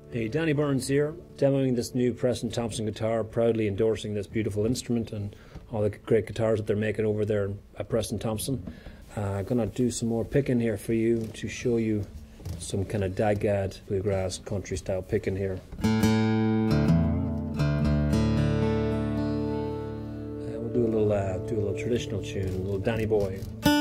Hey, Danny Burns here, demoing this new Preston Thompson guitar, proudly endorsing this beautiful instrument and all the great guitars that they're making over there at Preston Thompson. I'm gonna do some more picking here for you to show you some kind of dagad bluegrass country style picking here. We'll do a little traditional tune, a little Danny Boy.